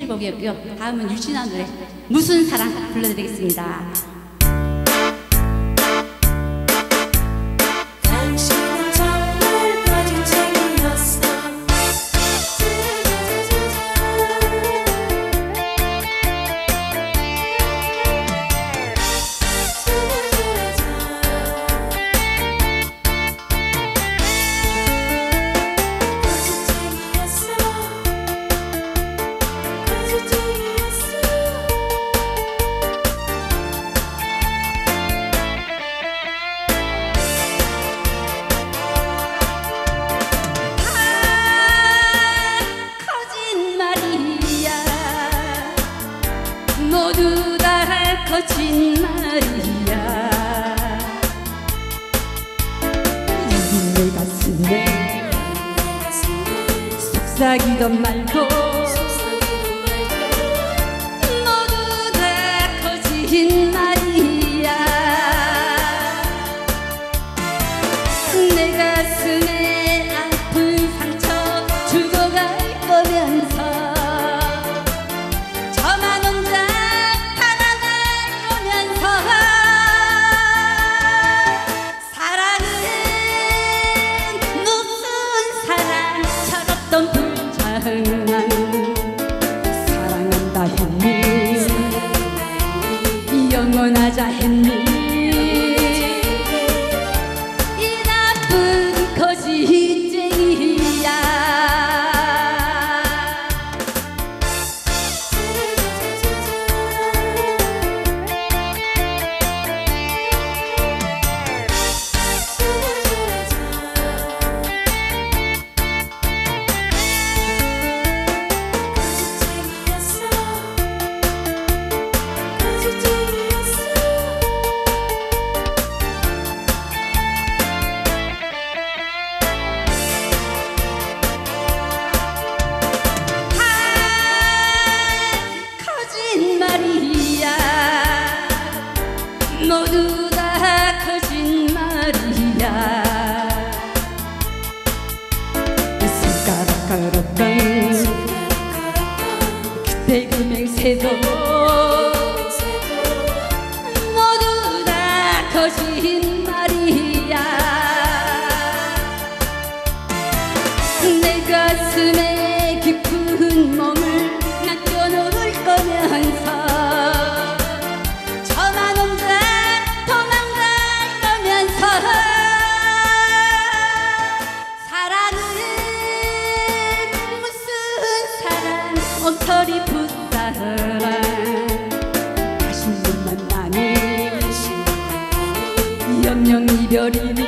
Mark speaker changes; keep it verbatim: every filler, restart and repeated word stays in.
Speaker 1: 타이틀곡이었고요. 다음은 유진아 노래 무슨 사랑 불러드리겠습니다. 모두 다 거짓말이야. 내 가슴에 속삭이던 말도 모두 다 거짓말이야. 내 가슴에 아픈 상처 죽어갈 거면서 사랑한다 했니, 영원하자 했니, 이 나쁜 거짓쟁이야. 모두 다 거짓말이야. 손가락 걸었던 그때 그 맹세도 모두 다 거짓말이야. 내 가슴에 깊은 몸을 남겨놓을 거면서 엉터리 풋사랑 다시 못 만나니 영영 이별이니